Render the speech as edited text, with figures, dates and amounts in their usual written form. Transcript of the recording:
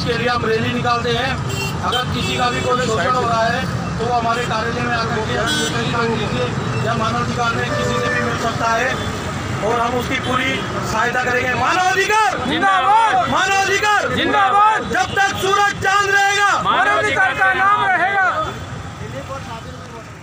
इसके लिए हम रैली निकालते हैं। अगर किसी का भी कोई शोषण हो रहा है तो वो हमारे कार्यालय में आकर के मांग लीजिए या मानवाधिकार में किसी से भी मिल सकता है और हम उसकी पूरी सहायता करेंगे। मानवाधिकार जिंदाबाद, मानवाधिकार जिंदाबाद। जब तक सूरज चांद रहेगा मानवाधिकार का नाम रहेगा।